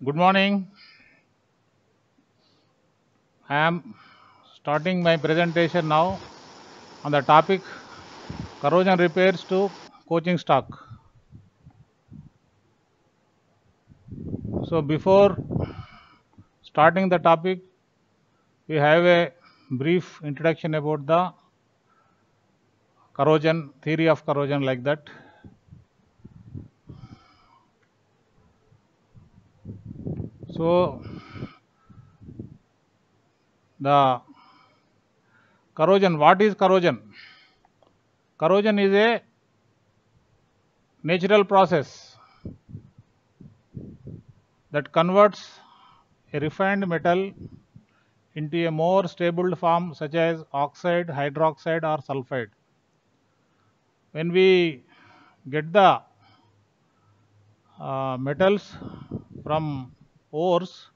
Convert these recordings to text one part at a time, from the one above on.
Good morning. I am starting my presentation now on the topic corrosion repairs to coaching stock. So before starting the topic, we have a brief introduction about the corrosion, theory of corrosion, like that. So the corrosion, what is corrosion? Corrosion is a natural process that converts a refined metal into a more stable form such as oxide, hydroxide or sulfide. When we get the metals from ores,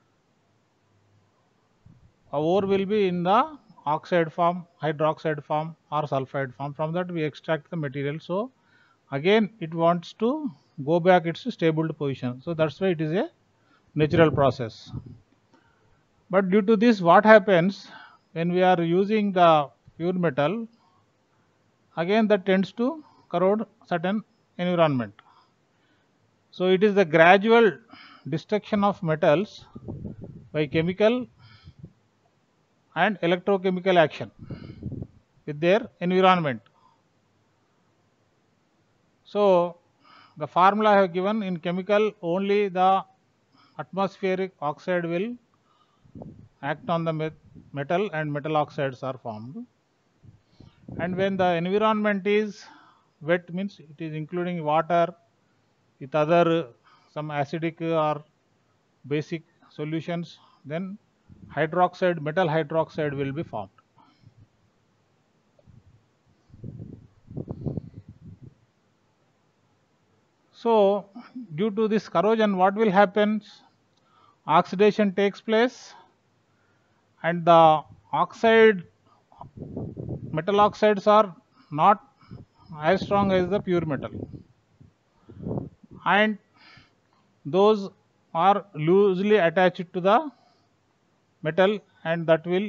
a ore will be in the oxide form, hydroxide form or sulfide form. From that we extract the material. So again it wants to go back its stable position. So that's why it is a natural process. But due to this, what happens when we are using the pure metal, again that tends to corrode certain environment. So it is the gradual destruction of metals by chemical and electrochemical action with their environment. So the formula I have given: in chemical, only the atmospheric oxide will act on the metal and metal oxides are formed. And when the environment is wet, means it is including water with other some acidic or basic solutions, then hydroxide, metal hydroxide will be formed. So due to this corrosion, what will happen? Oxidation takes place and the oxide, metal oxides are not as strong as the pure metal, and those are loosely attached to the metal and that will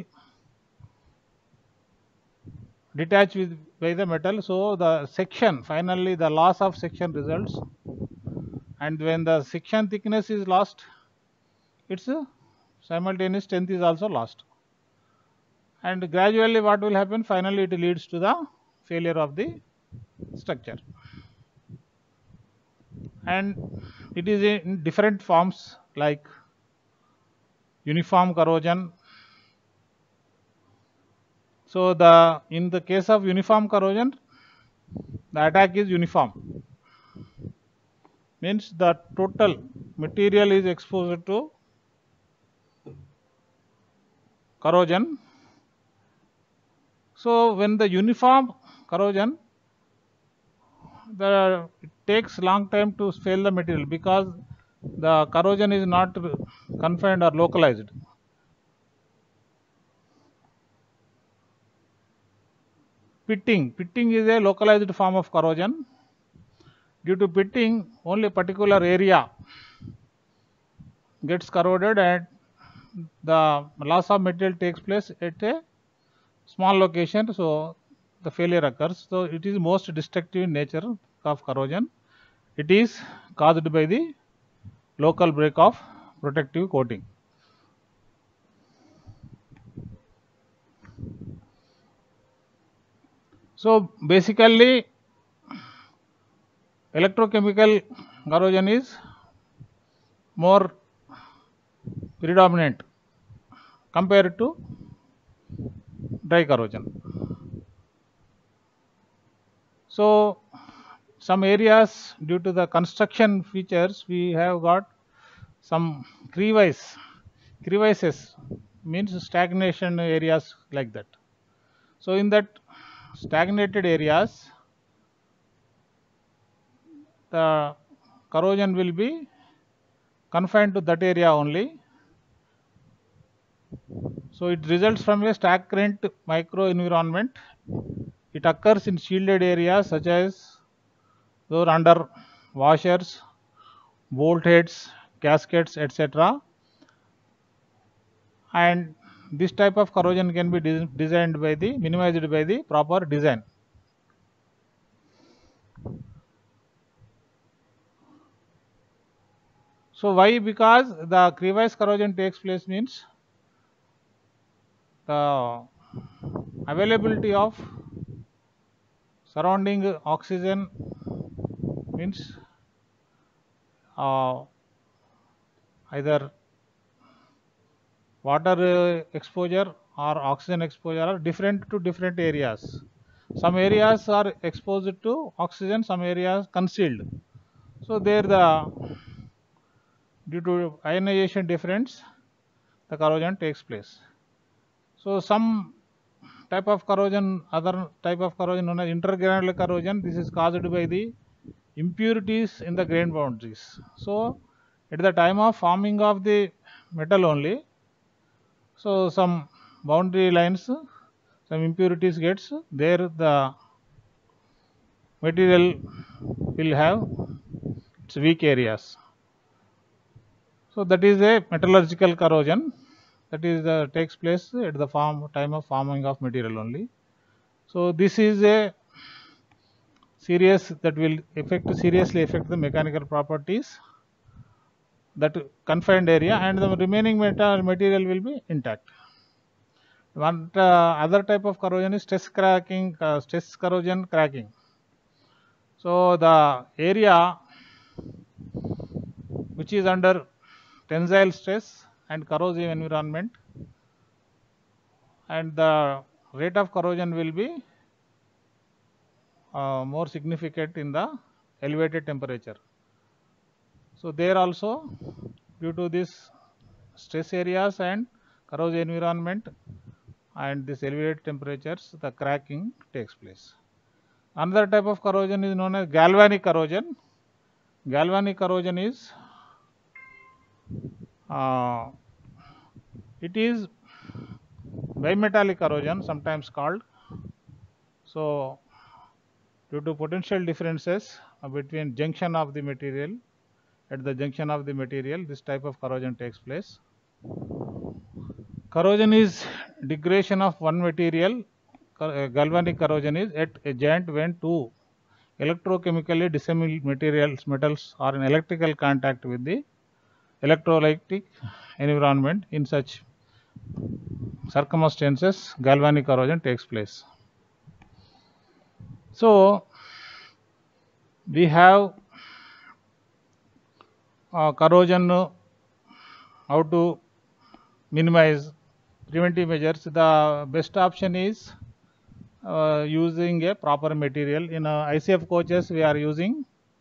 detach with by the metal. So the section, finally the loss of section results, and when the section thickness is lost, its simultaneous strength is also lost, and gradually what will happen? Finally it leads to the failure of the structure, and it is in different forms like uniform corrosion. So in the case of uniform corrosion, the attack is uniform, means the total material is exposed to corrosion. So when the uniform corrosion, it takes long time to fail the material because the corrosion is not confined or localized. Pitting is a localized form of corrosion. Due to pitting, only a particular area gets corroded and the loss of material takes place at a small location, so the failure occurs. So it is most destructive in nature of corrosion. It is caused by the local break of protective coating. So basically electrochemical corrosion is more predominant compared to dry corrosion. So some areas, due to the construction features, we have got some crevices means stagnation areas like that. So in that stagnated areas, the corrosion will be confined to that area only. So it results from a stagnant microenvironment. It occurs in shielded areas such as those under washers, bolt heads, gaskets, etc. And this type of corrosion can be minimized by the proper design. So why? Because the crevice corrosion takes place means the availability of surrounding oxygen means either water exposure or oxygen exposure are different to different areas. Some areas are exposed to oxygen, some areas concealed. So there due to ionization difference, the corrosion takes place. So some type of corrosion, other type of corrosion known as intergranular corrosion, this is caused by the impurities in the grain boundaries. So at the time of forming of the metal only, so some boundary lines, some impurities gets there, the material will have its weak areas. So that is a metallurgical corrosion, that is takes place at the time of forming of material only. So this is a serious that will seriously affect the mechanical properties that confined area, and the remaining material will be intact. One other type of corrosion is stress corrosion cracking. So the area which is under tensile stress and corrosive environment, and the rate of corrosion will be more significant in the elevated temperature. So there also, due to this stress areas and corrosive environment and this elevated temperatures, the cracking takes place. Another type of corrosion is known as galvanic corrosion. Galvanic corrosion is it is bimetallic corrosion, sometimes called. So due to potential differences between junction of the material, at the junction of the material, this type of corrosion takes place. Corrosion is degradation of one material. Galvanic corrosion is at a joint when two electrochemically dissimilar metals are in electrical contact with the electrolytic environment. In such circumstances, galvanic corrosion takes place. So we have corrosion, how to minimize preventive measures. The best option is using a proper material. In ICF coaches we are using,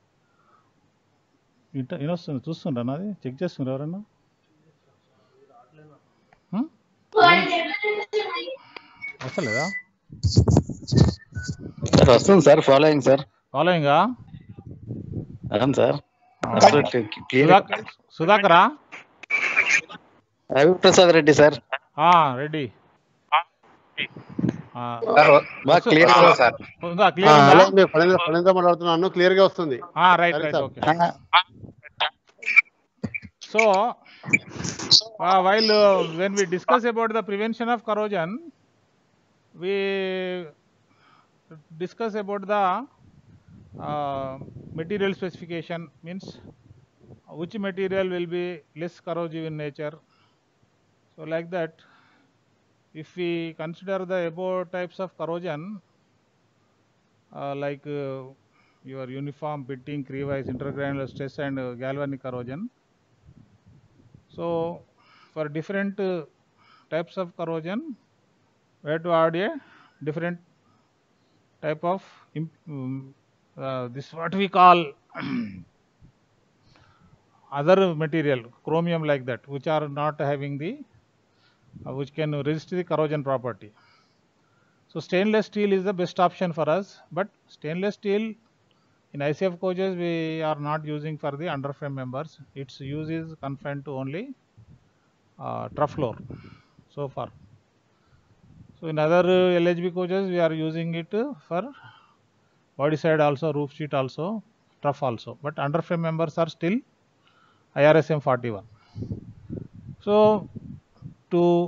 చూస్తుండ్రా నాది check చేస్తుండ్రు ఎవరన్నా వస్తలేదా? వస్తుంది sir, following sir. ఫాలోయింగా? అవును sir. సుధాకరా? Raviprasad Reddy sir. Reddy. మాట్లాడుతున్నాను, clear గా వస్తుంది. Right right, okay. So while when we discuss about the prevention of corrosion, we discuss about the material specification, means which material will be less corrosive in nature. So like that, if we consider the above types of corrosion, like your uniform, pitting, crevice, intergranular stress and galvanic corrosion. So for different types of corrosion, we have to add a different type of this what we call other material, chromium like that, which are not having the which can resist the corrosion property. So stainless steel is the best option for us, but stainless steel in ICF coaches we are not using for the underframe members. Its use is confined to only trough floor so far. So in other LHB coaches we are using it for body side also, roof sheet also, trough also, but underframe members are still IRSM 41. So to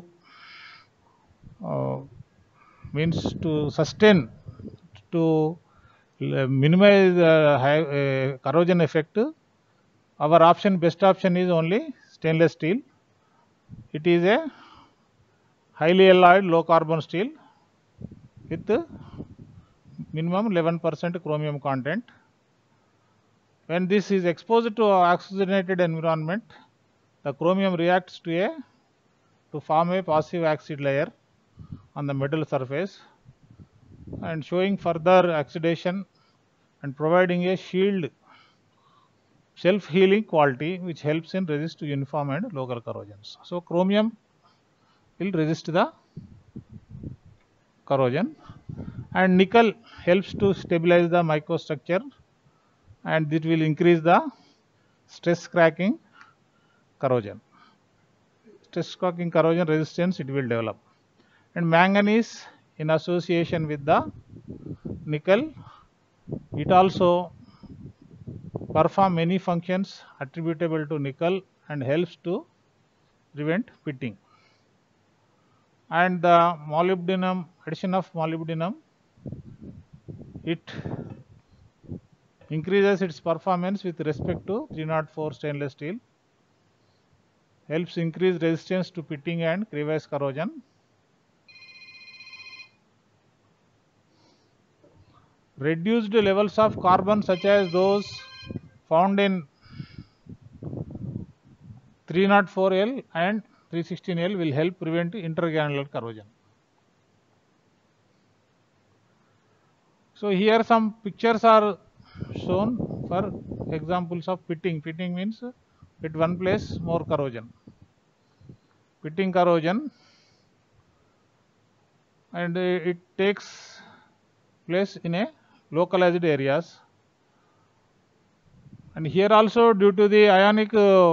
means to sustain, to minimize corrosion effect, our best option is only stainless steel. It is a highly alloyed low carbon steel with minimum 11% chromium content. When this is exposed to oxygenated environment, the chromium reacts to form a passive oxide layer on the metal surface and showing further oxidation and providing a shield self-healing quality which helps in resist uniform and local corrosions. So chromium will resist the corrosion, and nickel helps to stabilize the microstructure, and it will increase the stress cracking corrosion. Stress cracking corrosion resistance it will develop. And manganese in association with the nickel, it also perform many functions attributable to nickel and helps to prevent pitting. And the molybdenum, addition of molybdenum, it increases its performance with respect to 304 stainless steel, helps increase resistance to pitting and crevice corrosion. Reduced levels of carbon such as those found in 304L and 316L will help prevent intergranular corrosion. So here some pictures are shown for examples of pitting. Pitting means at one place more corrosion. Pitting corrosion, and it takes place in a localized areas. And here also due to the ionic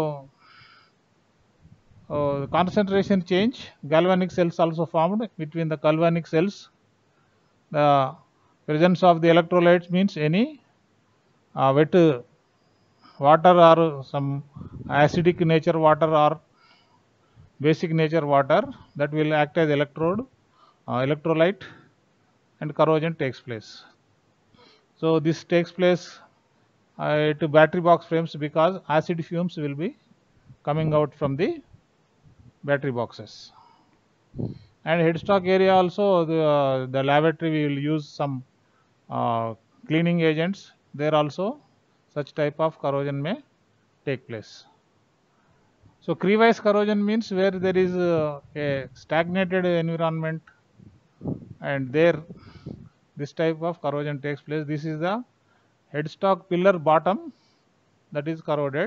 concentration change, galvanic cells also formed between the galvanic cells. The presence of the electrolytes means any wet water or some acidic nature water or basic nature water that will act as electrolyte, and corrosion takes place. So this takes place to battery box frames because acid fumes will be coming out from the battery boxes. And headstock area also, the laboratory we will use some cleaning agents. There also such type of corrosion may take place. So crevice corrosion means where there is a stagnated environment, and there this type of corrosion takes place. This is the headstock pillar bottom that is corroded.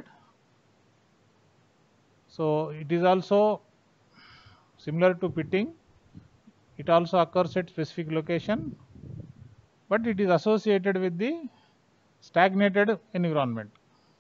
So it is also similar to pitting. It also occurs at specific location, but it is associated with the stagnated environment.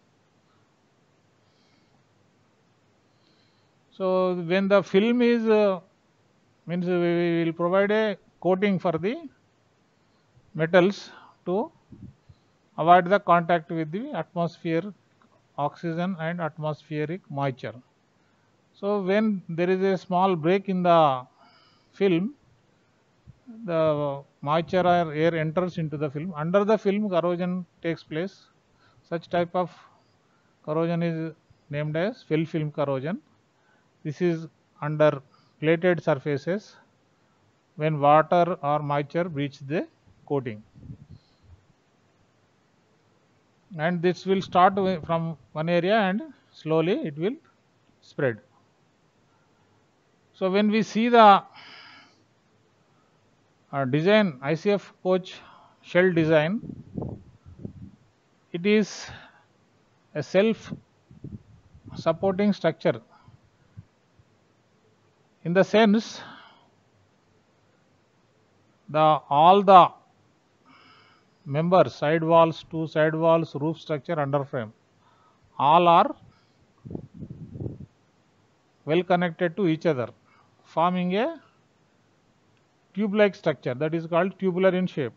So when the film is means we will provide a coating for the metals to avoid the contact with the atmosphere, oxygen and atmospheric moisture. So when there is a small break in the film, the moisture or air enters into the film. Under the film, corrosion takes place. Such type of corrosion is named as fill film corrosion. This is under plated surfaces when water or moisture breach the coating. And this will start from one area and slowly it will spread. So when we see the design, ICF coach shell design, it is a self supporting structure in the sense all the members, side walls, two side walls, roof structure, under frame, all are well connected to each other, forming a tube-like structure that is called tubular in shape.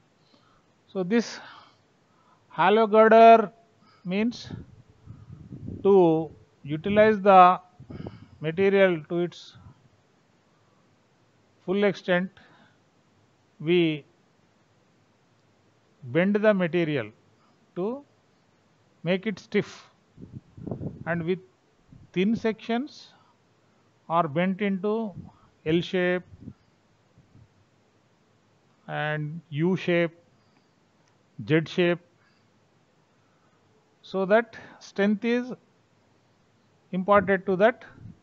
So this halo girder means to utilize the material to its full extent, we bend the material to make it stiff, and with thin sections are bent into L shape and U shape, Z shape, so that strength is imparted to that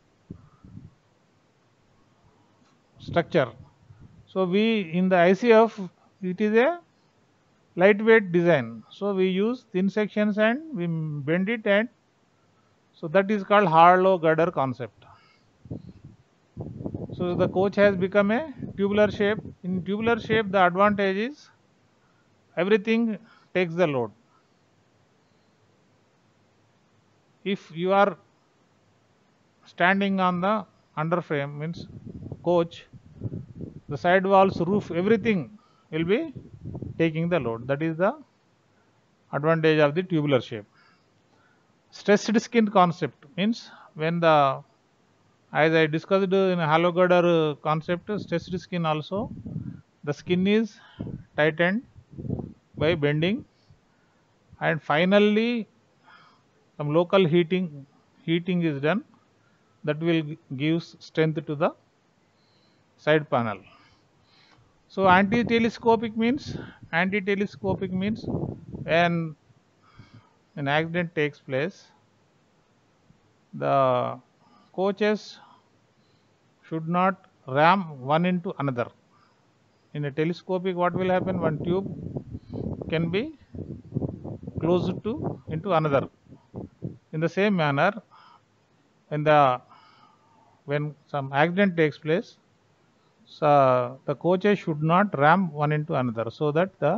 structure. So we in the ICF, it is a lightweight design, so we use thin sections and we bend it, and so that is called hollow girder concept. So the coach has become a tubular shape. In tubular shape, the advantage is everything takes the load. If you are standing on the underframe, means coach, the side walls, roof, everything will be taking the load. That is the advantage of the tubular shape. Stressed skin concept means when the, as I discussed in hollow girder concept, stressed skin also, the skin is tightened by bending, and finally some local heating is done, that will give strength to the side panel. So anti-telescopic means when an accident takes place, the coaches should not ram one into another. In a telescopic, what will happen? One tube can be closed to into another. In the same manner, when some accident takes place, so the coaches should not ram one into another, so that the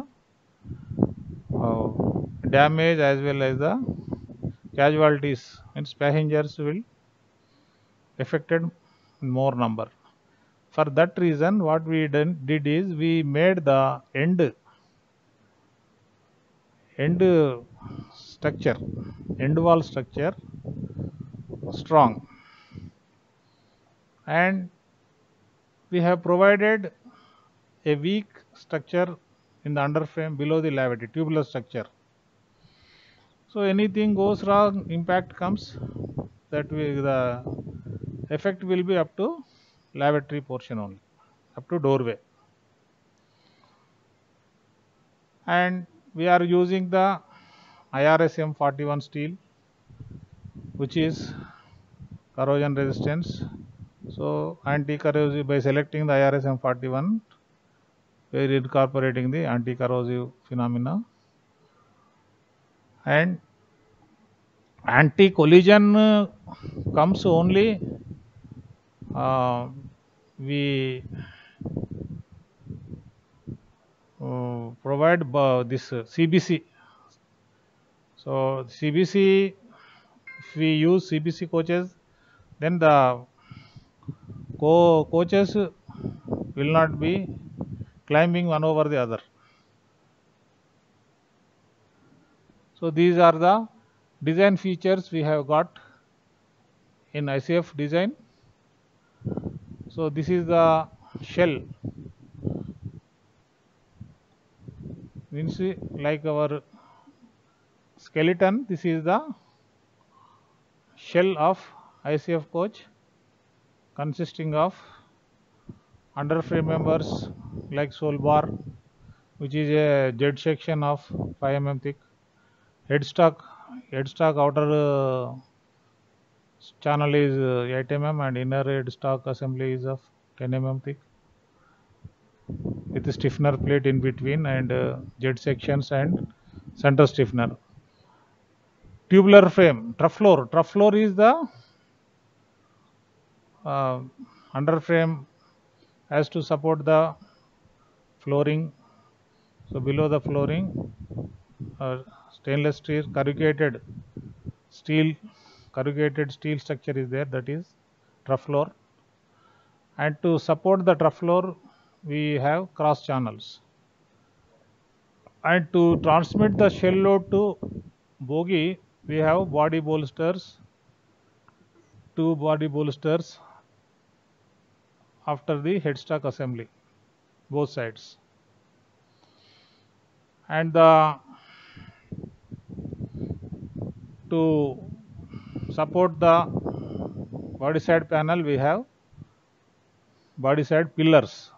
damage as well as the casualties, means passengers, will affected in more number. For that reason, what we did is we made the end structure, end wall structure strong, and we have provided a weak structure in the underframe below the lavity, tubular structure. So anything goes wrong, impact comes, that the effect will be up to lavatory portion only, up to doorway. And we are using the IRS M41 steel, which is corrosion resistance. So anti-corrosive, by selecting the IRS M41, we are incorporating the anti-corrosive phenomena. And anti-collision comes only we provide this CBC. So CBC, if we use CBC coaches, then the coaches will not be climbing one over the other. So these are the design features we have got in ICF design. So this is the shell, means like our skeleton. This is the shell of ICF coach, consisting of underframe members like sole bar, which is a Z section of 5 mm thick, headstock outer channel is 8 mm, and inner headstock assembly is of 10 mm thick, with a stiffener plate in between, and Z sections and center stiffener. Tubular frame, trough floor is the underframe has to support the flooring. So below the flooring, stainless steel corrugated steel structure is there, that is trough floor. And to support the trough floor, we have cross channels. And to transmit the shell load to bogie, we have body bolsters, 2 body bolsters after the headstock assembly, both sides. And to support the body side panel, we have body side pillars,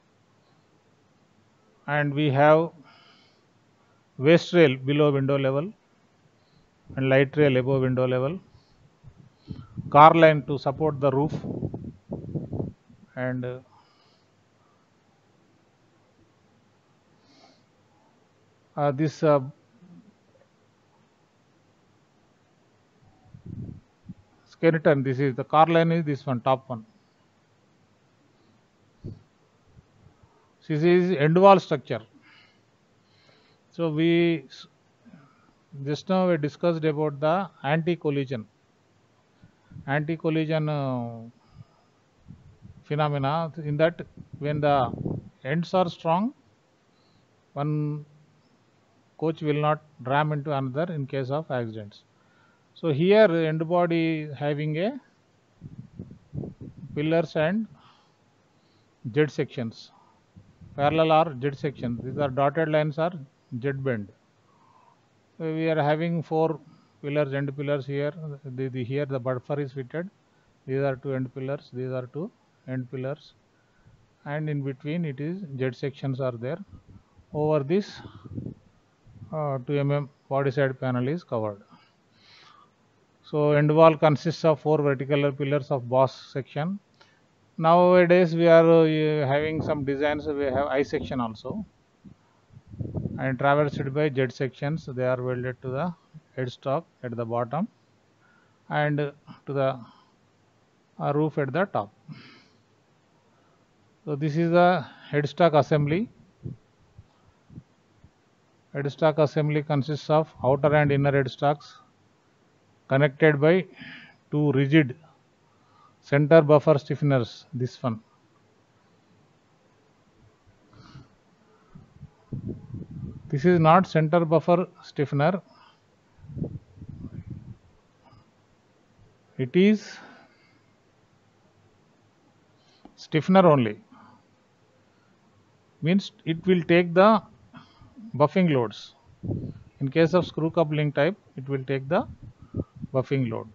and we have waist rail below window level and light rail above window level, car line to support the roof, and this skeleton, this is the car line, is this one, top one. This is end wall structure. So we just now we discussed about the anti-collision phenomena. In that, when the ends are strong, one coach will not ram into another in case of accidents. So here end body having a pillars and jet sections, parallel or jet sections. These are dotted lines are jet bend. So we are having 4 pillars, end pillars here. Here the buffer is fitted. These are 2 end pillars. These are 2 end pillars, and in between it is jet sections are there. Over this 2 mm body side panel is covered. So end wall consists of 4 vertical pillars of boss section. Nowadays we are having some designs. We have I section also, and traversed by jet sections. They are welded to the headstock at the bottom and to the roof at the top. So this is the headstock assembly. Headstock assembly consists of outer and inner headstocks connected by 2 rigid center buffer stiffeners. This one. This is not center buffer stiffener. It is stiffener only. Means it will take the buffing loads. In case of screw coupling type, it will take the buffing load,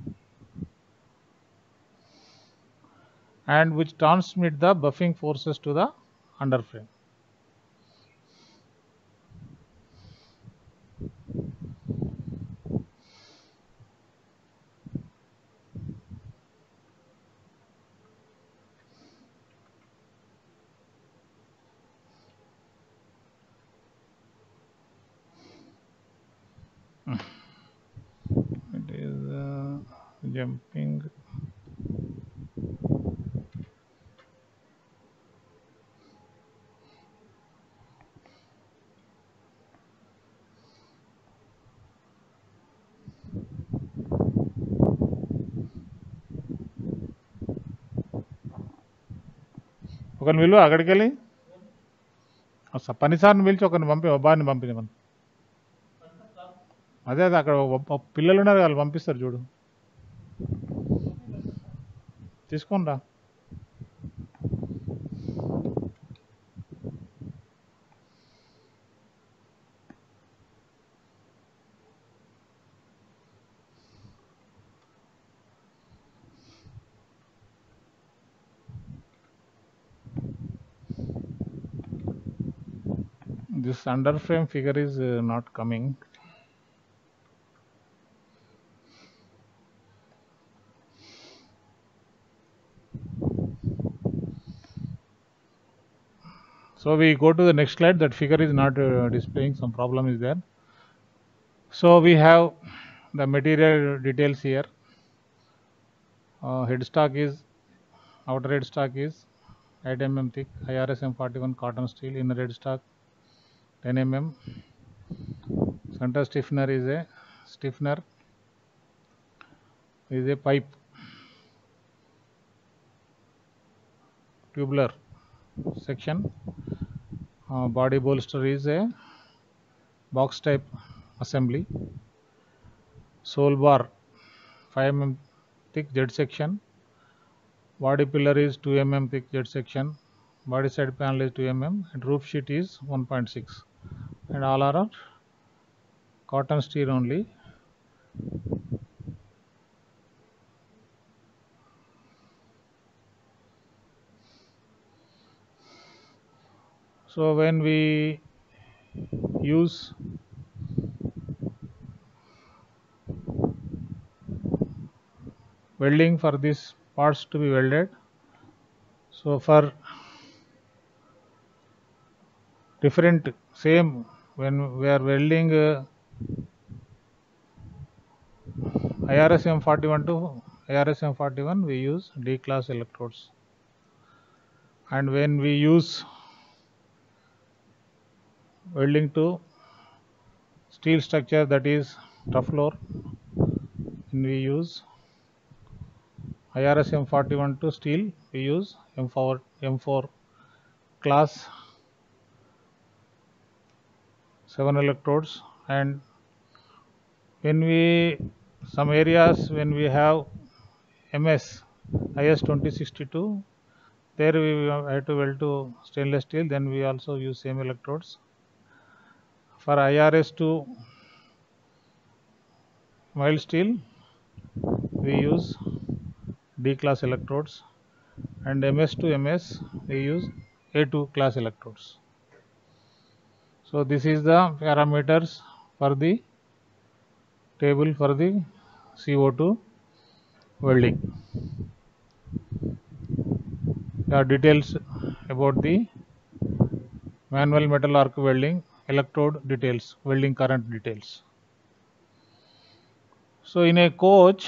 and which transmit the buffing forces to the underframe. It is jumping. ఒకరిని విలువ అక్కడికి వెళ్ళి పనిసార్ని పిలిచి ఒకరిని పంపి బాని పంపించమని. అదే అదే అక్కడ పిల్లలు ఉన్నారు, వాళ్ళు పంపిస్తారు చూడు, తీసుకొని రా. This underframe figure is not coming. So we go to the next slide. That figure is not displaying. Some problem is there. So we have the material details here. Headstock is, outer headstock is 8 mm thick, IRS M41 cotton steel. Inner headstock 10 mm. Center stiffener is a pipe, tubular section. Body bolster is a box type assembly. Sole bar 5 mm thick Z section, body pillar is 2 mm thick Z section, body side panel is 2 mm, and roof sheet is 1.6, and all are cotton steel only. So when we use welding for these parts to be welded, so for different same, when we are welding IRS M41 to IRS M41, we use D class electrodes, and when we use welding to steel structure, that is tough floor, when we use IRS M41 to steel, we use M4 class 7 electrodes. And when we some areas when we have MS IS 2062, there we have to weld to stainless steel, then we also use same electrodes. For IRS to mild steel, we use D class electrodes, and MS to MS we use A2 class electrodes. So this is the parameters for the table for the CO2 welding. There are details about the manual metal arc welding, electrode details, welding current details. So in a coach,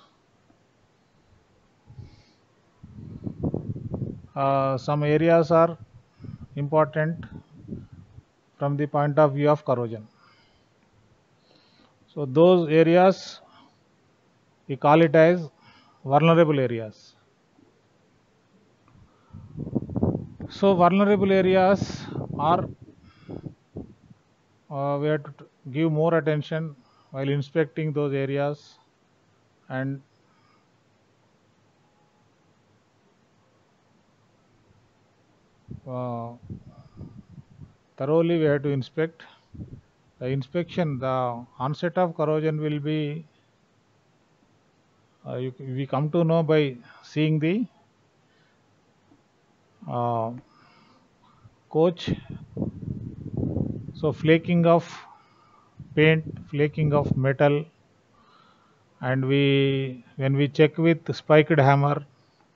some areas are important from the point of view of corrosion. So those areas we call it as vulnerable areas. So vulnerable areas are we have to give more attention while inspecting those areas, and thoroughly we have to inspect. The inspection, the onset of corrosion will be we come to know by seeing the coach. So flaking of paint, flaking of metal, and when we check with spiked hammer,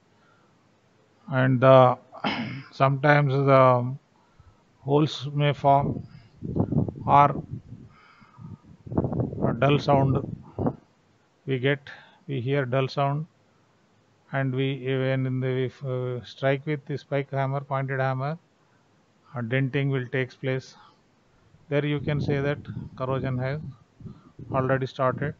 and sometimes the holes may form, or a dull sound we hear dull sound, and when we strike with the spike hammer, pointed hammer, a denting will take place. There you can say that corrosion has already started.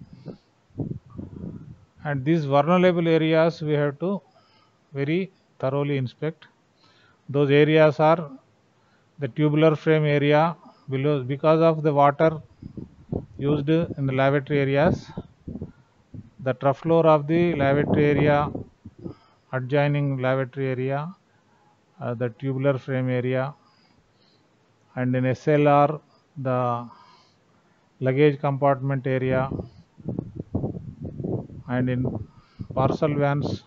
And these vulnerable areas we have to very thoroughly inspect. Those areas are the tubular frame area below, because of the water used in the lavatory areas, the trough floor of the lavatory area, adjoining lavatory area, the tubular frame area, and in SLR the luggage compartment area, and in parcel vans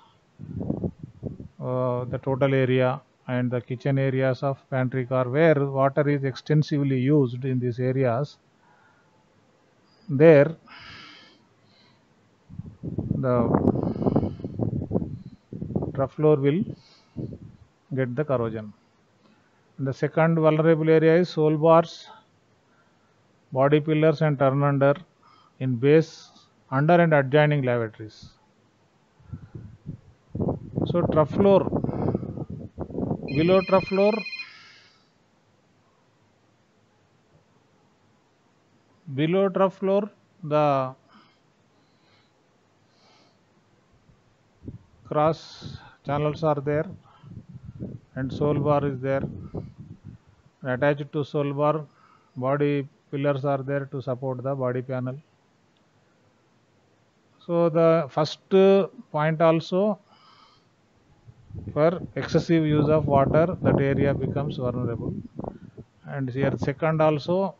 the total area, and the kitchen areas of pantry car where water is extensively used in these areas, there the trough floor will get the corrosion. And the second vulnerable area is sole bars, body pillars and turn under in base, under and adjoining lavatories. So trough floor, below trough floor, the cross channels are there, and sole bar is there. Attached to sole bar, body pillars are there to support the body panel. So the first point also, for excessive use of water, that area becomes vulnerable. And here second also,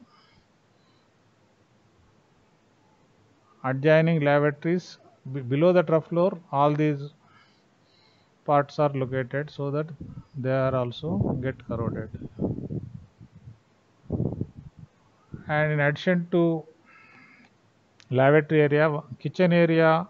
adjoining lavatories below the trough floor, all these parts are located so that they are also get corroded. And in addition to lavatory area, kitchen area,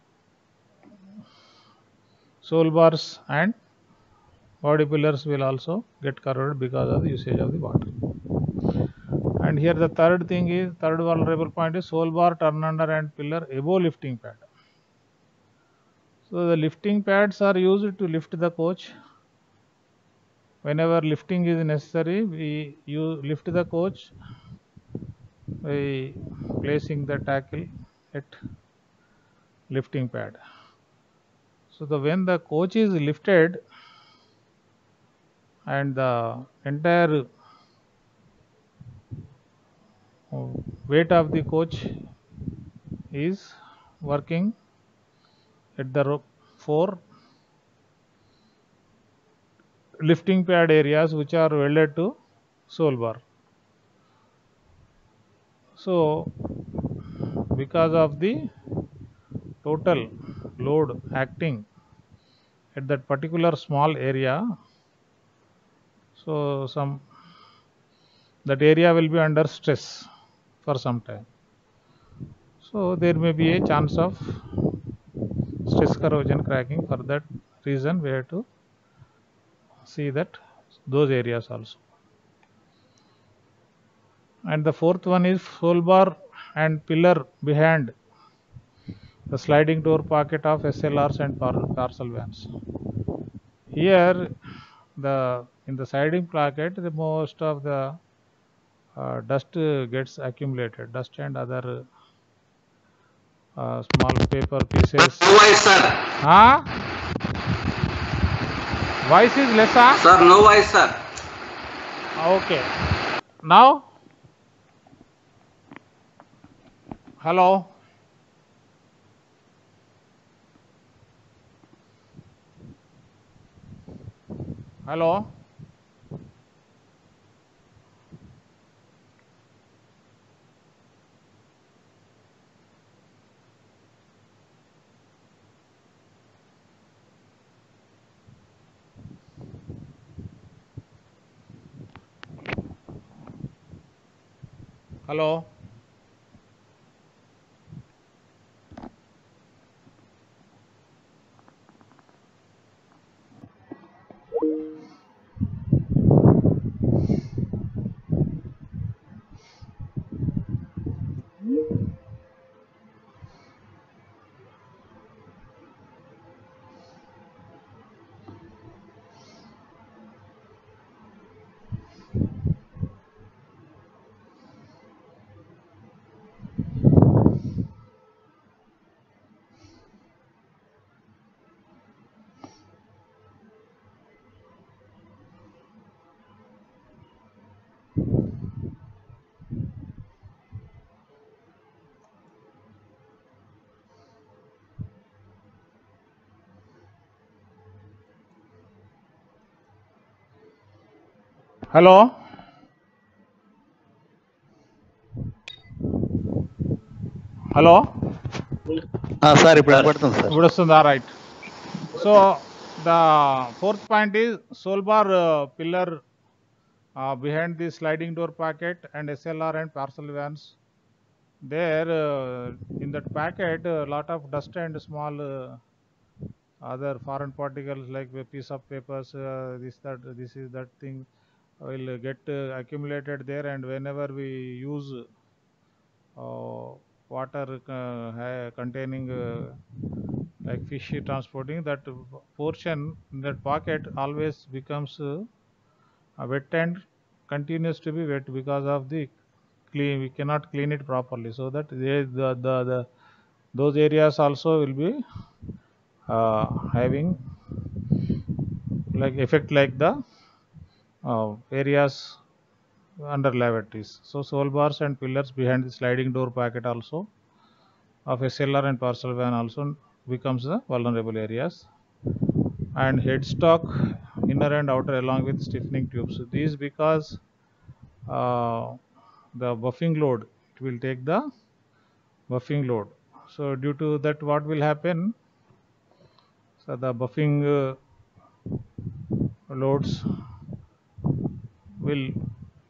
soul bars and body pillars will also get corroded because of the usage of the water. And here the third vulnerable point is soul bar, turn under and pillar above lifting pad. So the lifting pads are used to lift the coach. Whenever lifting is necessary, you lift the coach by placing the tackle at lifting pad. So when the coach is lifted and the entire weight of the coach is working at the 4 lifting pad areas which are welded to soul bar. So because of the total load acting at that particular small area, so that area will be under stress for some time. So there may be a chance of stress corrosion cracking. For that reason, we have to see that those areas also. And the fourth one is soul bar and pillar behind the sliding door pocket of SLRs and parcel vans. Here, in the sliding pocket, the most of the dust gets accumulated, dust and other small paper pieces. No voice, sir. Huh? Voice is less, huh? Sir, no voice, sir. Okay. Now, hello. Hello. Hello. Hello. Hello. Sir, ఇప్పుడు వినపడుతుంది sir. ఇప్పుడు వస్తుందా? Right. So the fourth point is soul bar pillar behind the sliding door packet and SLR and parcel vans. There in that packet, a lot of dust and small other foreign particles like a piece of papers, this is that thing will get accumulated there, and whenever we use water containing like fish transporting, that portion in that pocket always becomes wet and continues to be wet because of the we cannot clean it properly, so that those areas also will be having like effect like the areas under lavatories. So soul bars and pillars behind the sliding door packet also of SLR and parcel van also becomes the vulnerable areas. And headstock, inner and outer along with stiffening tubes. These because the buffing load, it will take the buffing load. So due to that, what will happen? So the buffing loads will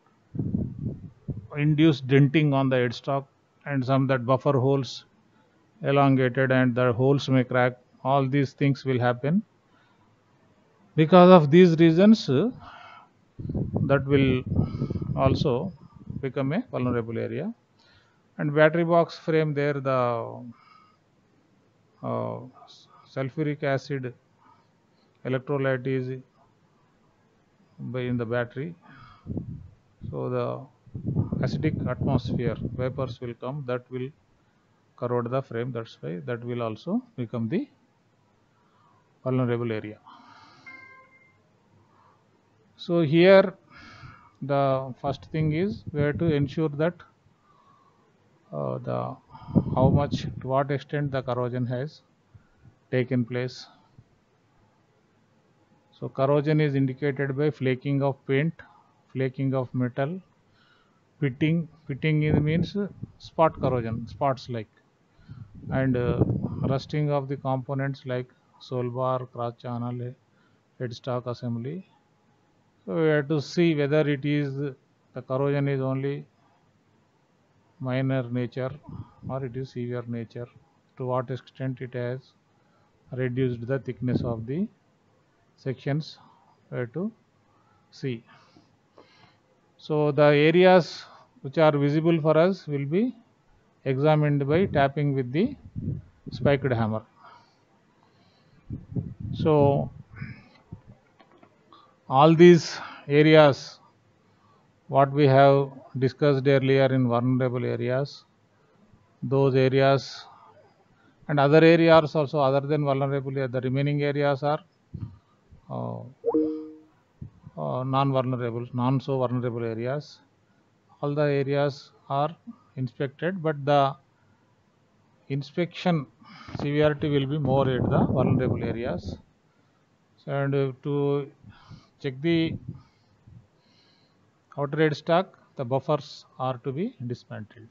induce denting on the headstock, and some that buffer holes elongated and the holes may crack. All these things will happen. Because of these reasons, that will also become a vulnerable area. And battery box frame, there the sulfuric acid electrolyte is in the battery. So the acidic atmosphere vapors will come, that will corrode the frame. That's why that will also become the vulnerable area. So here the first thing is we have to ensure that how much, to what extent the corrosion has taken place. So corrosion is indicated by flaking of paint, flaking of metal, pitting. Pitting means spot corrosion, spots like, and rusting of the components like sole bar, cross channel, headstock assembly. So we have to see whether it is the corrosion is only minor nature or it is severe nature, to what extent it has reduced the thickness of the sections. We have to see. So the areas which are visible for us will be examined by tapping with the spiked hammer. So all these areas what we have discussed earlier in vulnerable areas, those areas and other areas also other than vulnerable, the remaining areas are non-vulnerable, non-so vulnerable areas. All the areas are inspected, but the inspection severity will be more at the vulnerable areas. So, and to check the outer headstock, the buffers are to be dismantled,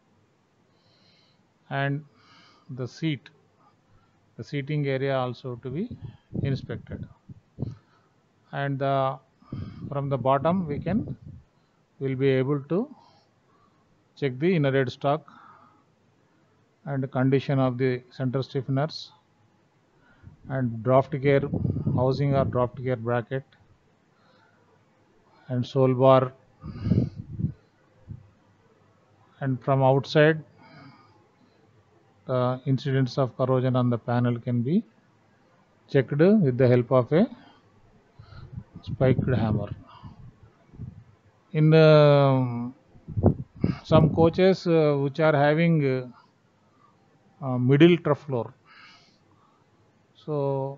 and the seating area also to be inspected. And from the bottom will be able to check the inner headstock and the condition of the center stiffeners and draft gear housing or draft gear bracket and sole bar. And from outside, the incidents of corrosion on the panel can be checked with the help of a spiked hammer. In some coaches which are having middle trough floor, so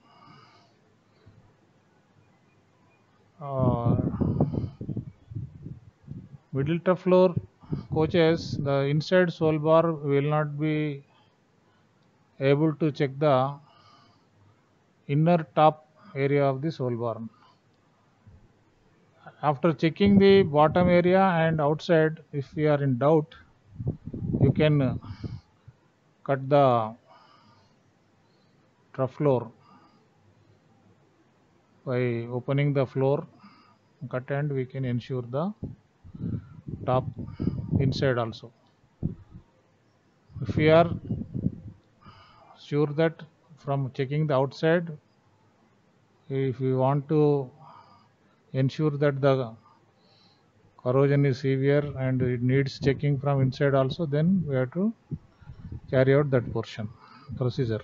middle trough floor coaches, the inside sole bar will not be able to check the inner top area of the sole bar. After checking the bottom area and outside, if we are in doubt, you can cut the trough floor by opening the floor cut, and we can ensure the top inside also. If we are sure that from checking the outside, if we want to ensure that the corrosion is severe and it needs checking from inside also, then we have to carry out that portion procedure.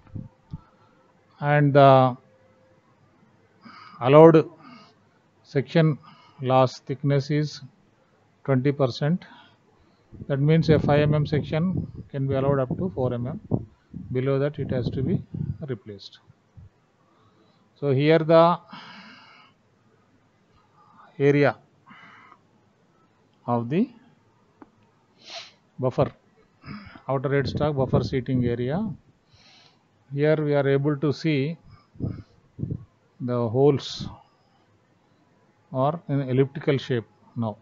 And the allowed section loss thickness is 20%. That means a 5 mm section can be allowed up to 4 mm. Below that it has to be replaced. So here the area of the buffer outer headstock buffer seating area. Here we are able to see the holes are in elliptical shape now.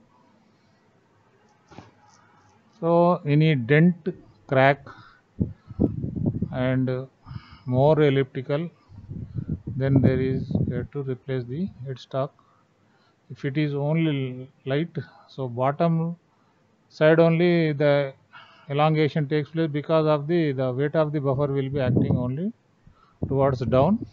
So any dent, crack and more elliptical, then there is here to replace the headstock. If it is only light, so bottom side only the elongation takes place because of the weight of the buffer will be acting only towards down.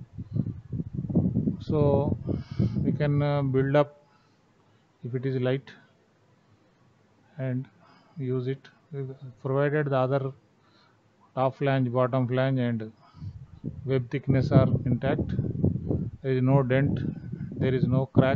So we can build up if it is light and use it, provided the other top flange, bottom flange and web thickness are intact. There is no dent, there is no crack,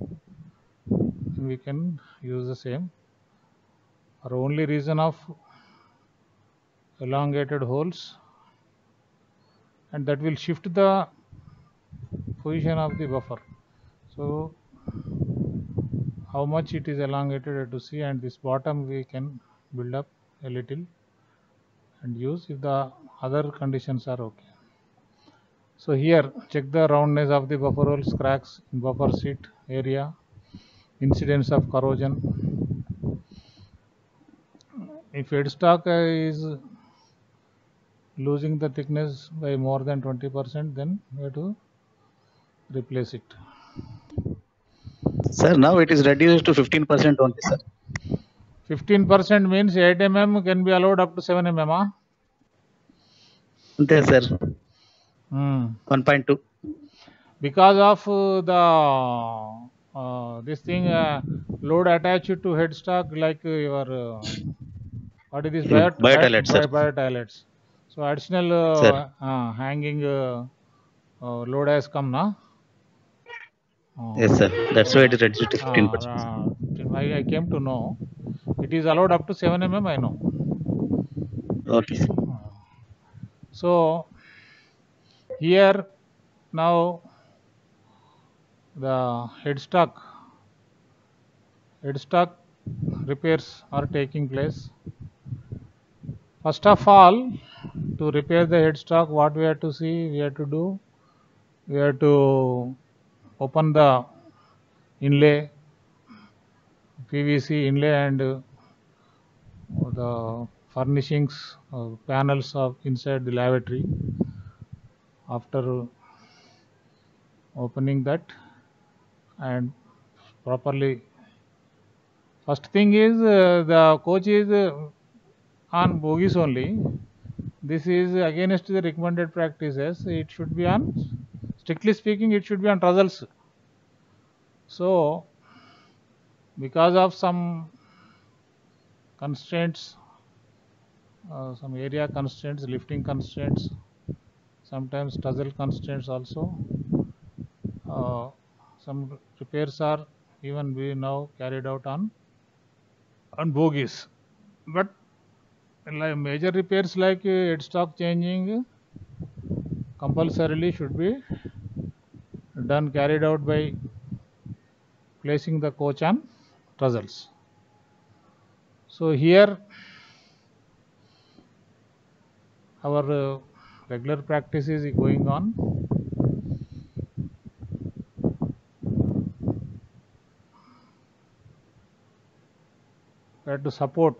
we can use the same. Our only reason of elongated holes, and that will shift the position of the buffer. So how much it is elongated to see, and this bottom we can build up a little and use if the other conditions are okay. So here check the roundness of the buffer holes, cracks in buffer seat area, incidence of corrosion. If headstock is losing the thickness by more than 20%, then we have to replace it. Sir, now it is reduced to 15% only, sir. 15% means 8 mm can be allowed up to 7 mm. Huh? Yes, sir. 1.2. Because of this thing load attached to headstock, like your what is this biotillets. So additional hanging load has come now. Yes, sir. That's why it is reduced to 15%. I came to know it is allowed up to 7 mm. I know. Okay. So here now the headstock repairs are taking place. First of all, to repair the headstock, what we have to see, we have to open the inlay, PVC inlay and the furnishings, panels of inside the lavatory. After opening that and properly, first thing is the coach is on bogies only. This is against the recommended practices. It should be on, strictly speaking, it should be on trussels. So because of some constraints, some area constraints, lifting constraints, sometimes trussel constraints also, some repairs are even being now carried out on bogies. But like major repairs like headstock changing compulsorily should be done, carried out by placing the coach on trussels. So here our regular practice is going on. We have to support,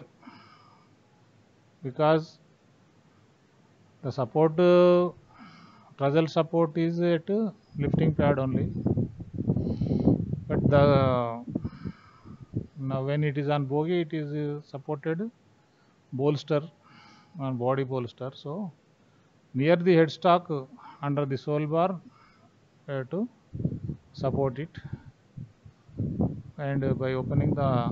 because the support trussel support is at lifting pad only, but the now when it is on bogie, it is supported bolster on body bolster. So near the headstock under the sole bar, we have to support it, and by opening the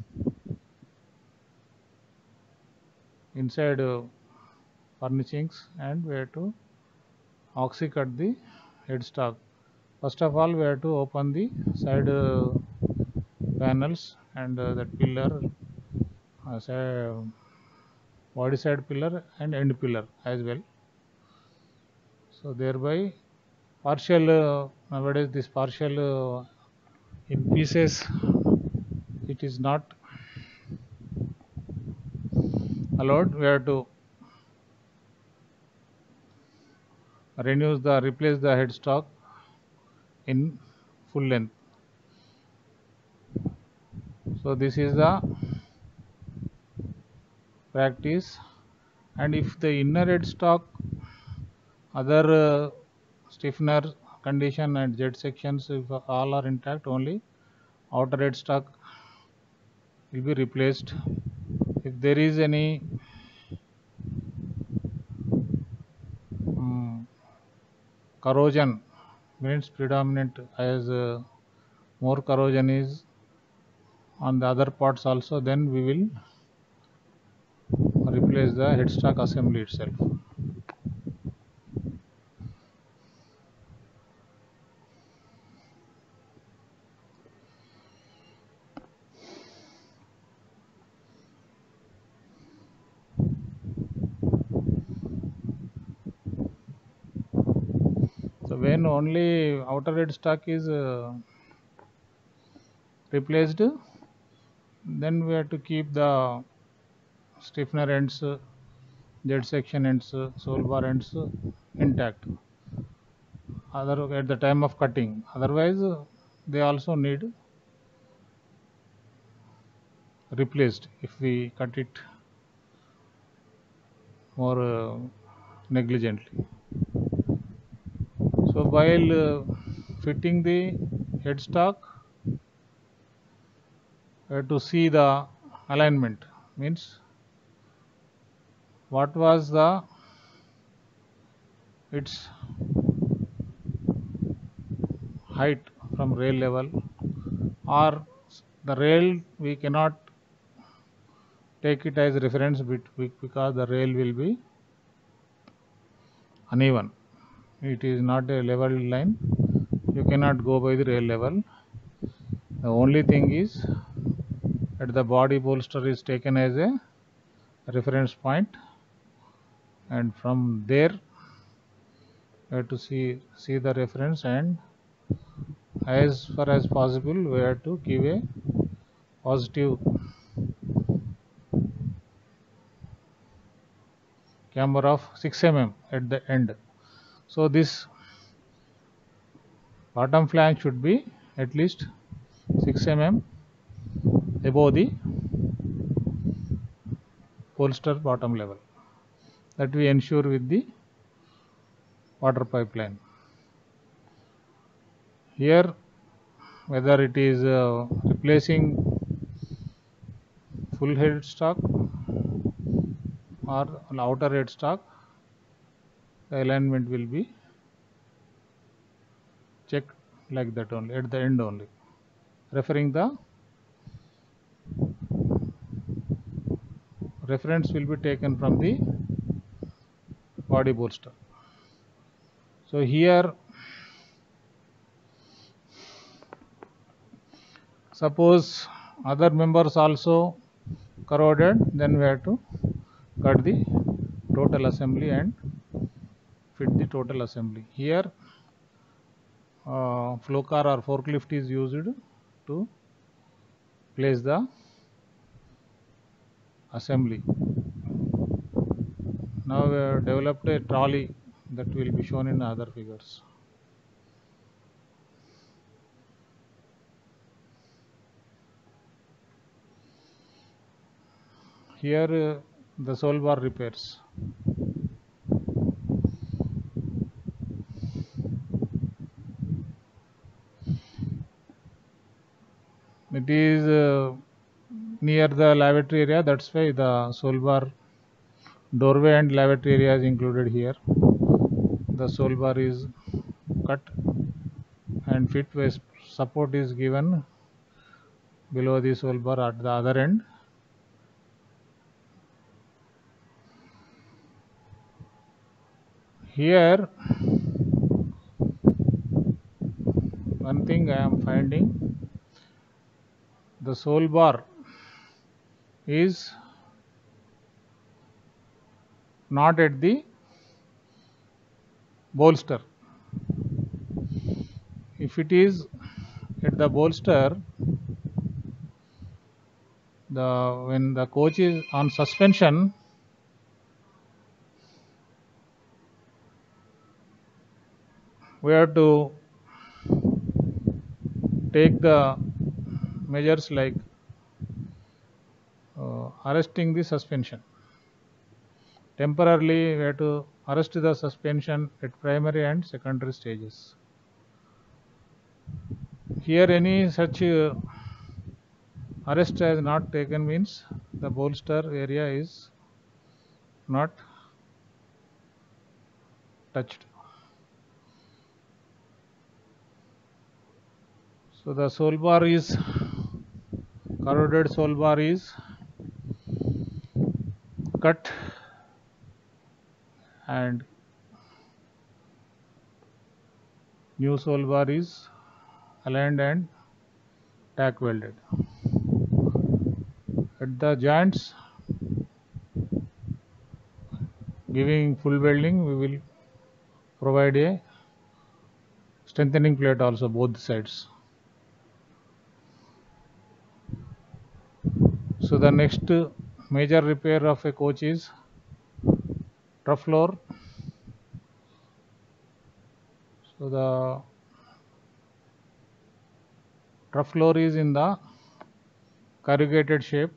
inside furnishings, and we have to oxy cut the headstock. First of all, we have to open the side panels and that pillar, body side pillar and end pillar as well. So thereby partial nowadays this partial in pieces, it is not allowed, we have to replace the headstock in full length. So this is the practice, and if the inner headstock, other stiffener condition and jet sections, if all are intact, only outer headstock will be replaced. If there is any corrosion, means predominant, as more corrosion is on the other parts also, then we will replace the headstock assembly itself. So when only outer headstock is replaced, then we have to keep the stiffener ends, jet section ends, sole bar ends intact at the time of cutting. Otherwise, they also need replaced if we cut it more negligently. So while fitting the headstock, we have to see the alignment, means what was its height from rail level, or the rail we cannot take it as reference because the rail will be uneven. It is not a level line. You cannot go by the rail level. The only thing is that the body bolster is taken as a reference point, and from there we have to see the reference, and as far as possible we have to give a positive camber of 6 mm at the end. So this bottom flange should be at least 6 mm above the bolster bottom level. That we ensure with the water pipeline. Here, whether it is replacing full headstock or outer headstock, the alignment will be checked like that only, at the end only, referring the reference will be taken from the body bolster. So here, suppose other members also corroded, then we have to cut the total assembly and fit the total assembly. Here flow car or forklift is used to place the assembly. Now we have developed a trolley that will be shown in other figures. Here the sole bar repairs. It is near the lavatory area, that's why the sole bar doorway and lavatory area is included here. The sole bar is cut and fit with support is given below the sole bar at the other end. Here one thing I am finding, the sole bar is not at the bolster. If it is at the bolster, when the coach is on suspension, we have to take the measures like arresting the suspension. Temporarily, we have to arrest the suspension at primary and secondary stages. Here, any such arrest is not taken means the bolster area is not touched. So the sole bar is corroded sole bar is cut and new sole bar is aligned and tack welded. At the joints giving full welding, we will provide a strengthening plate also both sides. So the next major repair of a coach is trough floor. So the trough floor is in the corrugated shape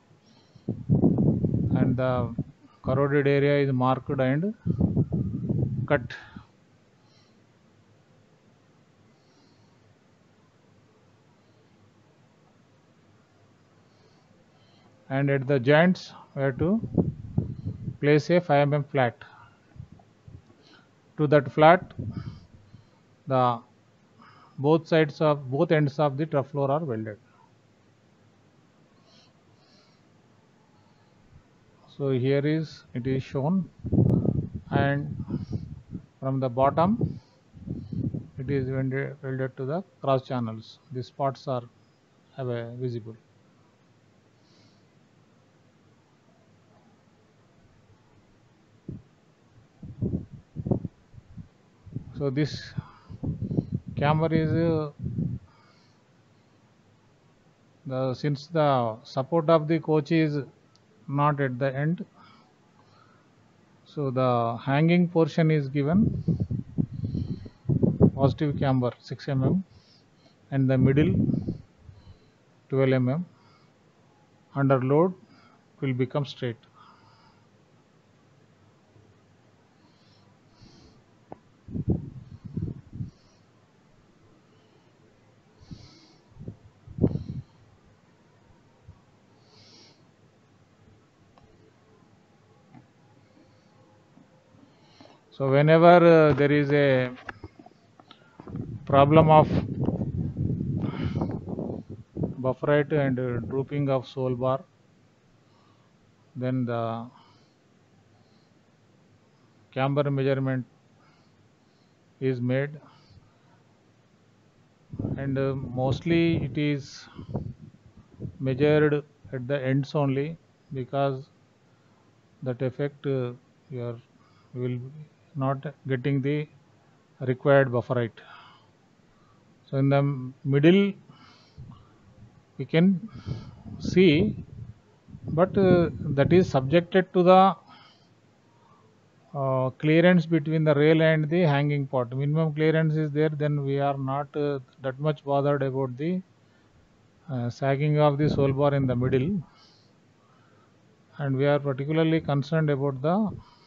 and the corroded area is marked and cut. And at the joints we have to place a 5 mm flat. To that flat, the both ends of the trough floor are welded. So here it is shown, and from the bottom it is welded to the cross channels. The spots are visible. So this camber is since the support of the coach is not at the end, so the hanging portion is given positive camber 6 mm and the middle 12 mm. Under load will become straight. So whenever there is a problem of bufferite and drooping of sole bar, then the camber measurement is made, and mostly it is measured at the ends only, because that effect you will not getting the required bufferite. So in the middle we can see, but that is subjected to the clearance between the rail and the hanging part. Minimum clearance is there, then we are not that much bothered about the sagging of the sole bar in the middle, and we are particularly concerned about the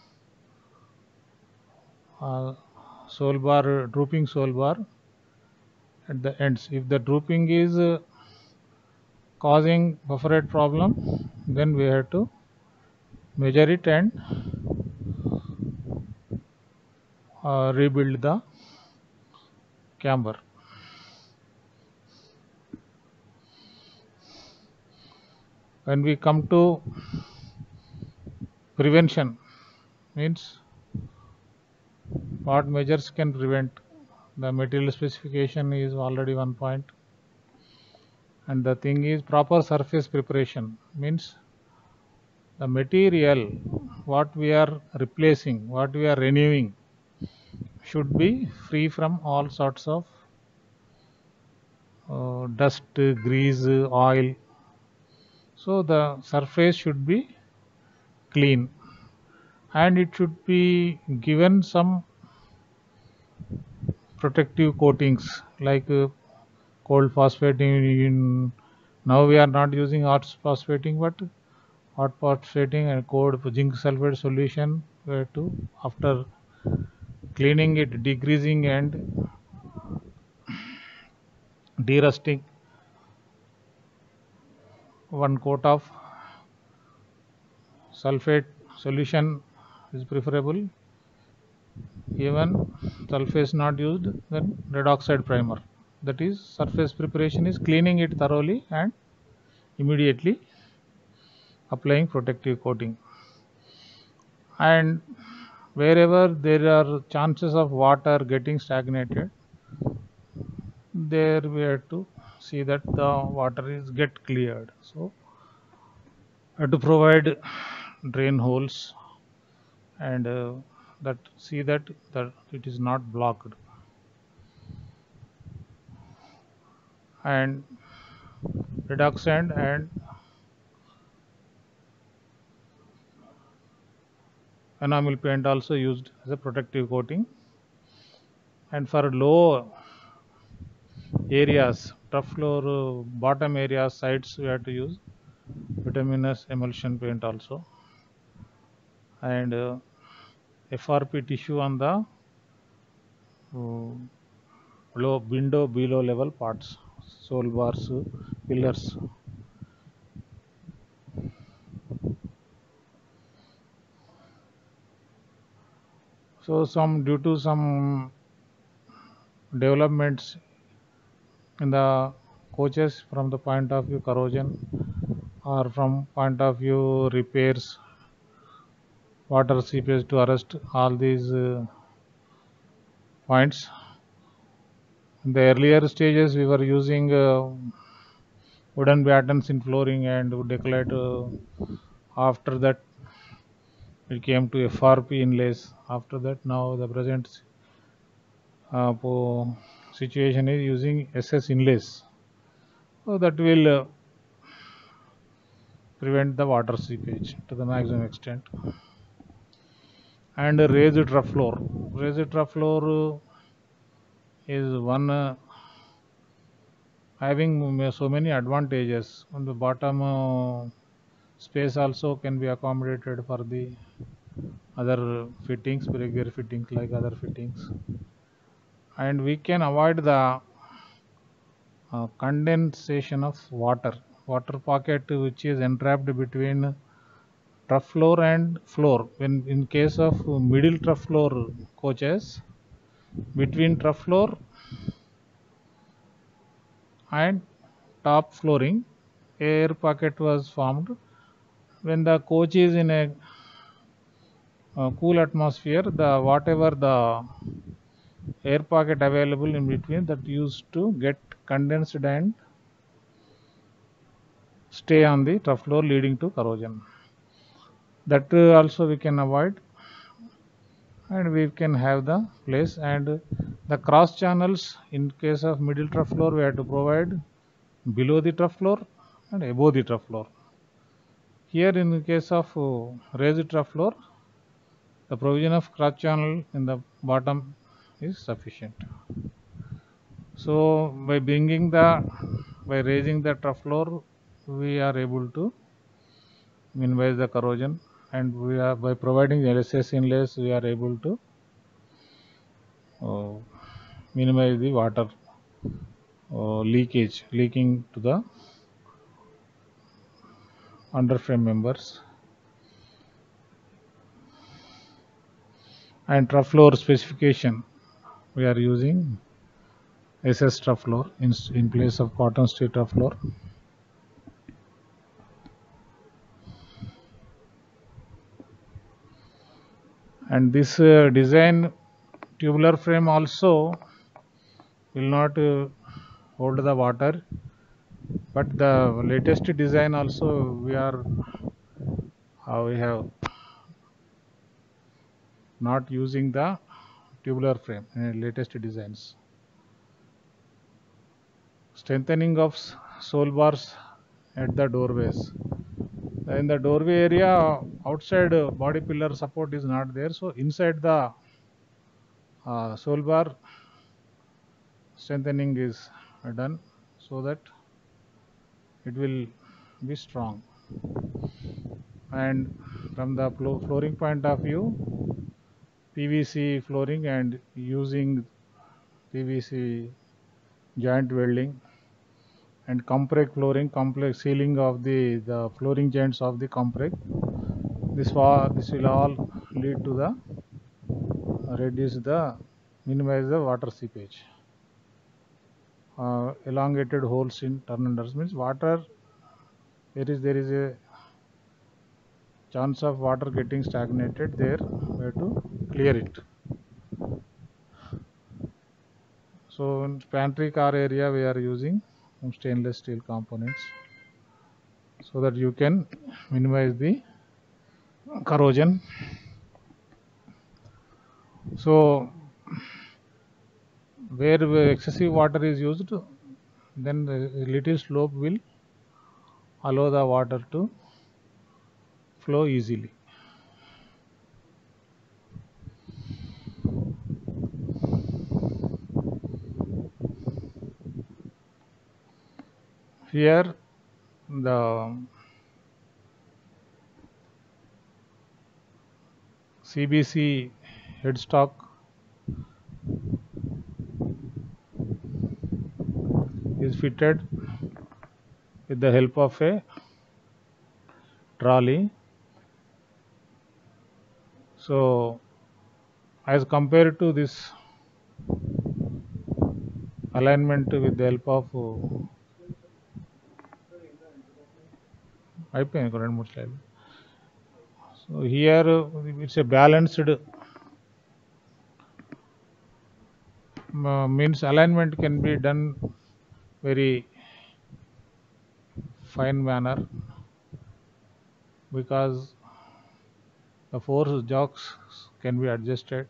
sole bar, drooping sole bar at the ends. If the drooping is causing bufferite problem, then we have to measure it and rebuild the camber. When we come to prevention, means what measures can prevent, the material specification is already one point, and the thing is proper surface preparation, means the material what we are replacing, what we are renewing, should be free from all sorts of dust, grease, oil. So the surface should be clean, and it should be given some protective coatings like cold phosphating. Now we are not using hot phosphating, but hot phosphating and cold zinc sulfate solution where to, after cleaning it, degreasing and derusting, one coat of sulfate solution is preferable. Even sulfate is not used, then red oxide primer, that is surface preparation is cleaning it thoroughly and immediately applying protective coating. And wherever there are chances of water getting stagnated, there we have to see that the water is get cleared. So we have to provide drain holes and that see that it is not blocked. And reduxant and enamel paint also used as a protective coating. And for low areas, tough floor bottom areas, sides, we have to use bituminous emulsion paint also. And FRP tissue on the low window below level parts, sole bars, pillars. So due to some developments in the coaches from the point of view corrosion or from point of view repairs, water seepage, to arrest all these points. In the earlier stages we were using wooden battens in flooring and would decorate. After that it came to FRP inlays. After that, now the present situation is using SS inlays. So that will prevent the water seepage to the maximum extent. And raised trough floor. Raised trough floor is one having so many advantages. On the bottom space also can be accommodated for the other fittings, breaker fittings like other fittings. And we can avoid the condensation of water pocket which is entrapped between trough floor and floor. When in case of middle trough floor coaches, between trough floor and top flooring, air pocket was formed. When the coach is in a cool atmosphere, the whatever the air pocket available in between, that used to get condensed and stay on the trough floor, leading to corrosion. That also we can avoid, and we can have the place. And the cross channels in case of middle trough floor, we have to provide below the trough floor and above the trough floor. Here in the case of raised trough floor, the provision of cross channel in the bottom is sufficient. So by raising the trough floor, we are able to minimize the corrosion, and we are, by providing LSS inlays, we are able to minimize the water leaking to the underframe members. And trough floor specification, we are using SS trough floor in place of cotton steel trough floor. And this design tubular frame also will not hold the water, but the latest design also we have not using the tubular frame in latest designs. Strengthening of sole bars at the doorways. In the doorway area, outside body pillar support is not there, so inside the sole bar strengthening is done so that it will be strong. And from the flooring point of view, PVC flooring and using PVC joint welding and compreg flooring, complex sealing of the flooring joints of the compreg. This will all lead to the minimize the water seepage. Elongated holes in turners means water. There is a chance of water getting stagnated there. We have to clear it. So in pantry car area we are using some stainless steel components so that you can minimize the corrosion. So where excessive water is used, then a little slope will allow the water to flow easily. Here the CBC headstock is fitted with the help of a trolley. So as compared to this alignment with the help of so here it's a balanced means alignment can be done very fine manner because the force jocks can be adjusted.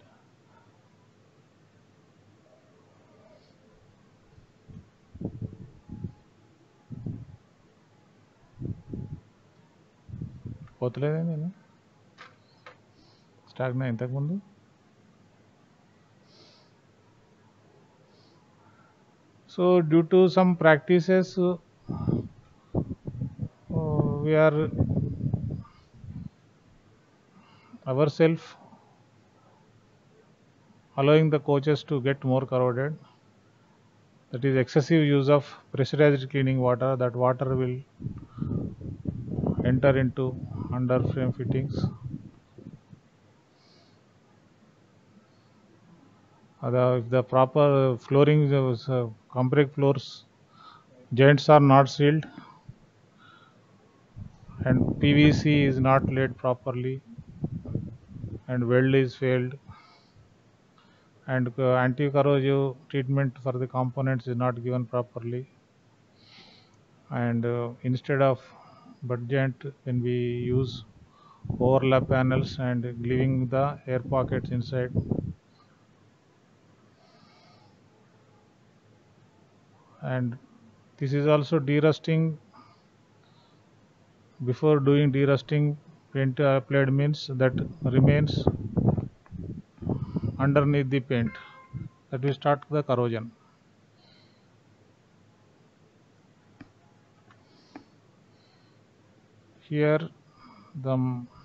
పోతలేదా నేను స్టాగ్నా ఇంతకుముందు. So due to some practices we are ourselves allowing the coaches to get more corroded. That is excessive use of pressurized cleaning water. That water will enter into under frame fittings. If the proper flooring compreg floors joints are not sealed and PVC is not laid properly and weld is failed and anti-corrosive treatment for the components is not given properly, and instead of butt joint when we use overlap panels and leaving the air pockets inside, and this is also derusting. Before doing derusting, paint applied means that remains underneath the paint, that will start the corrosion. Here the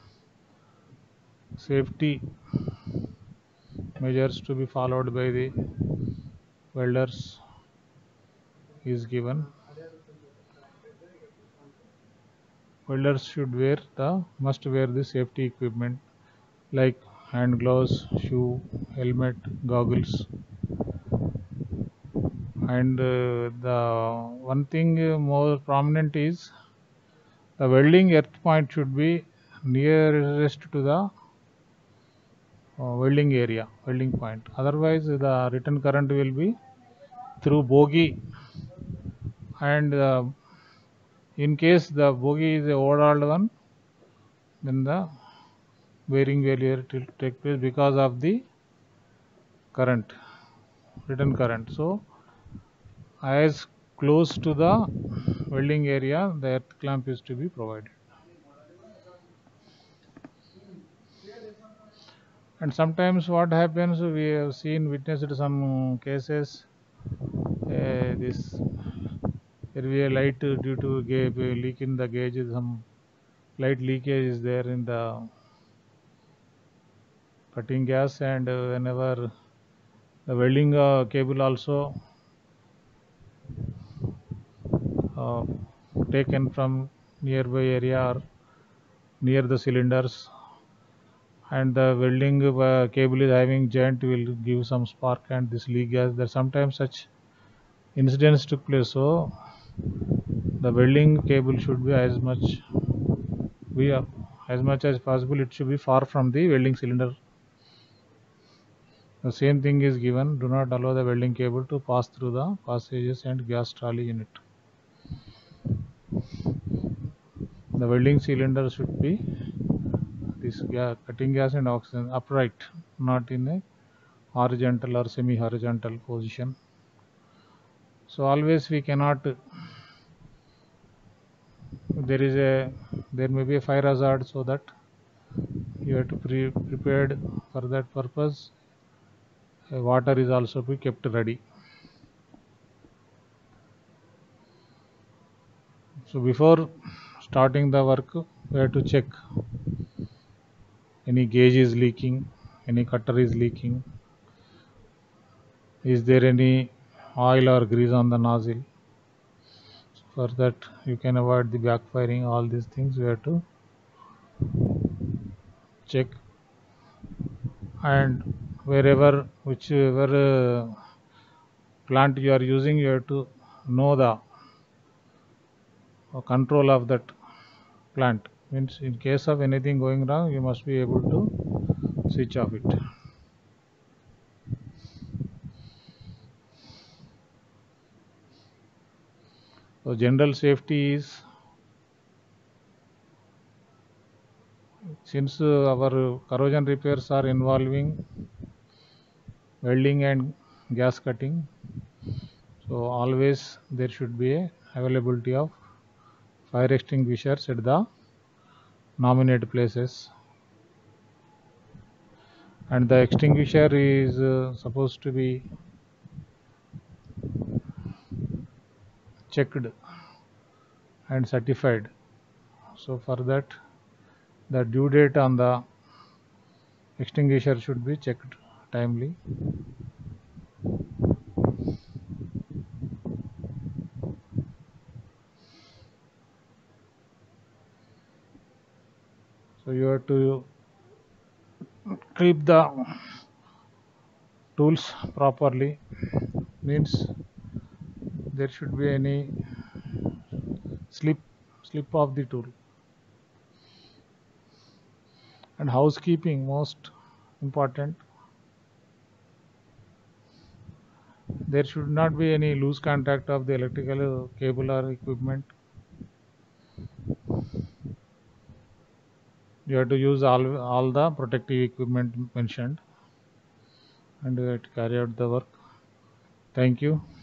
safety measures to be followed by the welders is given. Welders must wear the safety equipment like hand gloves, shoe, helmet, goggles, and the one thing more prominent is the welding earth point should be nearest to the welding area, welding point. Otherwise the return current will be through bogie, and in case the bogie is a overhauled one, then the bearing failure will take place because of the current, return current. So as close to the welding area the earth clamp is to be provided. And sometimes what happens, we have witnessed some cases this there will be a light due to leak in the gauge. Some light leakage is there in the cutting gas, and whenever the welding cable also uh, taken from nearby area or near the cylinders, and the welding cable is having joint, will give some spark and this leak gas. There sometimes such incidents took place. So the welding cable should be as much as possible, it should be far from the welding cylinder. The same thing is given. Do not allow the welding cable to pass through the passages and gas trolley unit. The welding cylinder should be this cutting gas and oxygen upright, not in a horizontal or semi-horizontal position. So always we cannot, there may be a fire hazard, so that you have to prepared for that purpose. Water is also be kept ready. So before starting the work, we have to check any gauge is leaking, any cutter is leaking, is there any oil or grease on the nozzle. So for that you can avoid the backfiring. All these things we have to check, and whichever plant you are using, you have to know the control of that plant. Means in case of anything going wrong, you must be able to switch off it. So general safety is, since our corrosion repairs are involving welding and gas cutting, so always there should be a availability of fire extinguishers at the nominated places, and the extinguisher is supposed to be checked and certified. So for that, the due date on the extinguisher should be checked timely. So you have to keep the tools properly. Means there should be any slip of the tool. And housekeeping most important. There should not be any loose contact of the electrical cable or equipment. You have to use all the protective equipment mentioned, and you have to carry out the work. Thank you.